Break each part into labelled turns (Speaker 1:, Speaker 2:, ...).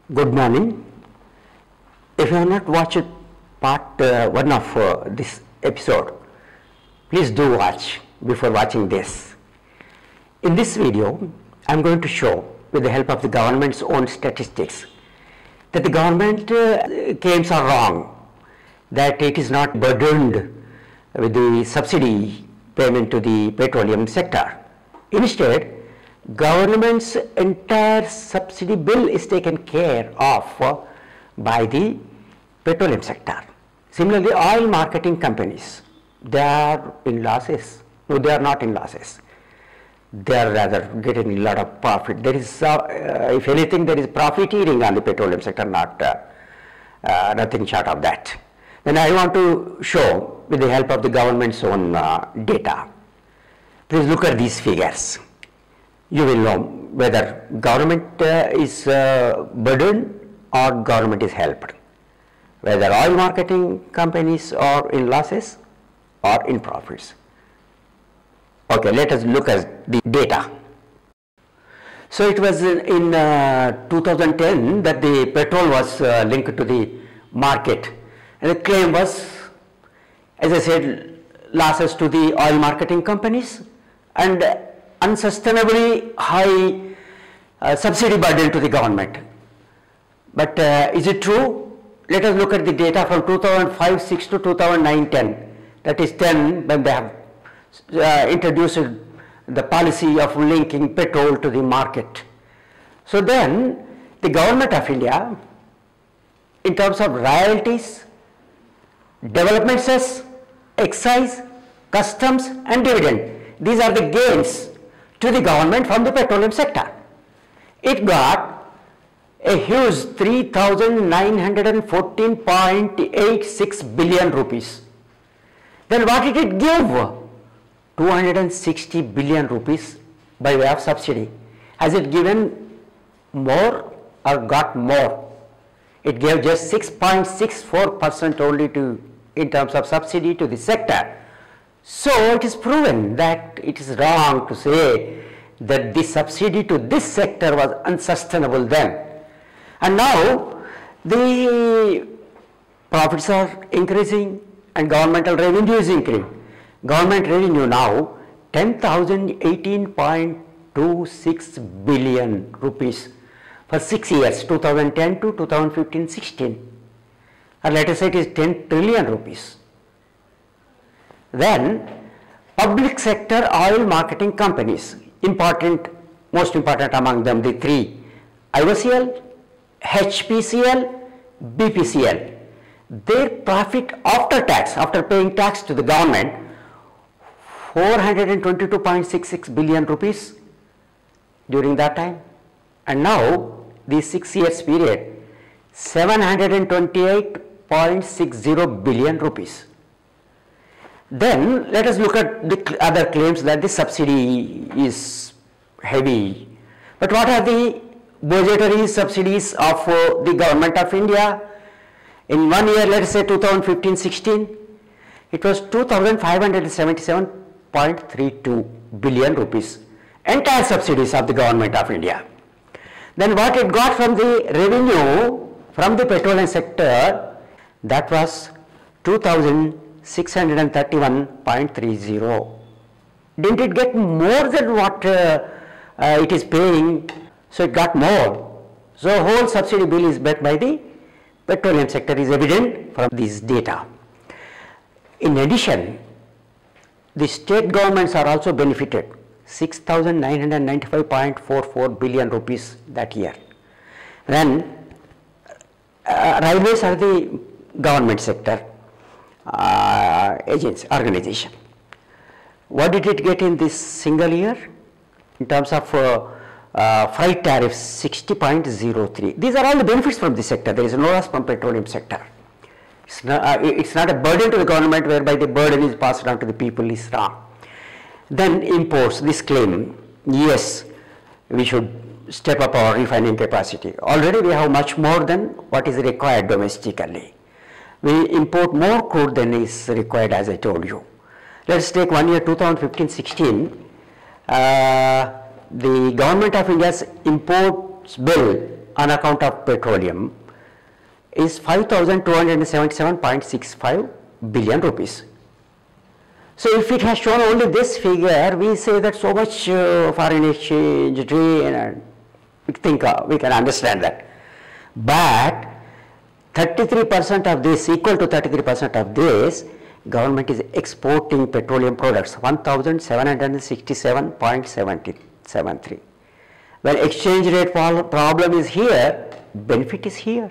Speaker 1: Good morning. If you have not watched part 1 of this episode, please do watch before watching this. In this video, I am going to show, with the help of the government's own statistics, that the government claims are wrong, that it is not burdened with the subsidy payment to the petroleum sector. Instead, government's entire subsidy bill is taken care of by the petroleum sector. Similarly, oil marketing companies, they are in losses. No, they are not in losses. They are rather getting a lot of profit. There is, if anything, there is profiteering on the petroleum sector, not nothing short of that. Then I want to show, with the help of the government's own data. Please look at these figures. You will know whether government is burdened or government is helped, whether oil marketing companies are in losses or in profits. Okay, let us look at the data. So it was in 2010 that the petrol was linked to the market, and the claim was, as I said, losses to the oil marketing companies and unsustainably high subsidy burden to the government. But is it true? Let us look at the data from 2005-06 to 2009-10. That is 10 when they have introduced the policy of linking petrol to the market. So then the government of India, in terms of royalties, development cess, excise, customs and dividend, these are the gains to the government from the petroleum sector. It got a huge 3,914.86 billion rupees. Then what did it give? 260 billion rupees by way of subsidy. Has it given more or got more? It gave just 6.64% only in terms of subsidy to the sector. So it is proven that it is wrong to say that the subsidy to this sector was unsustainable then. And now the profits are increasing and governmental revenue is increasing. Government revenue now 10,018.26 billion rupees for 6 years, 2010 to 2015-16. Or let us say it is 10 trillion rupees. Then public sector oil marketing companies, most important among them, the three, IOCL, HPCL, BPCL, their profit after tax, after paying tax to the government, 422.66 billion rupees during that time. And now, the 6 years period, 728.60 billion rupees. Then let us look at the other claims that the subsidy is heavy. But what are the budgetary subsidies of the government of India? In 1 year, let us say 2015-16, it was 2,577.32 billion rupees, entire subsidies of the government of India. Then what it got from the revenue from the petroleum sector, that was 2,631.30. Didn't it get more than what it is paying? So it got more. So whole subsidy bill is met by the petroleum sector is evident from this data. In addition, the state governments are also benefited, 6,995.44 billion rupees that year. Then railways are the government sector organization. What did it get in this single year? In terms of freight tariffs, 60.03. These are all the benefits from the sector. There is no loss from petroleum sector. It's not a burden to the government whereby the burden is passed on to the people is wrong. Then imports, this claim, yes, we should step up our refining capacity. Already we have much more than what is required domestically. We import more crude than is required, as I told you. Let's take 1 year 2015-16. The government of India's imports bill on account of petroleum is 5,277.65 billion rupees. So if it has shown only this figure, we say that so much foreign exchange drain, and we think we can understand that. But 33% of this, equal to 33% of this, government is exporting petroleum products, 1,767.73. When exchange rate problem is here, benefit is here.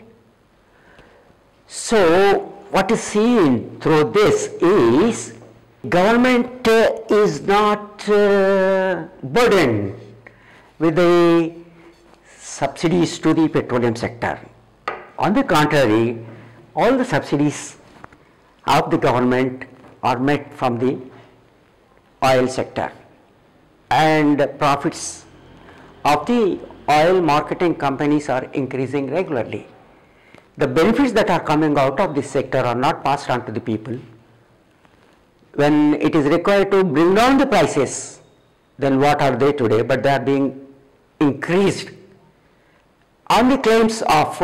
Speaker 1: So what is seen through this is government is not burdened with the subsidies to the petroleum sector. On the contrary, all the subsidies of the government are met from the oil sector, and profits of the oil marketing companies are increasing regularly. The benefits that are coming out of this sector are not passed on to the people. When it is required to bring down the prices, then what are they today? But they are being increased on the claims of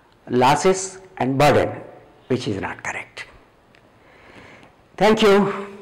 Speaker 1: losses and burden, which is not correct. Thank you.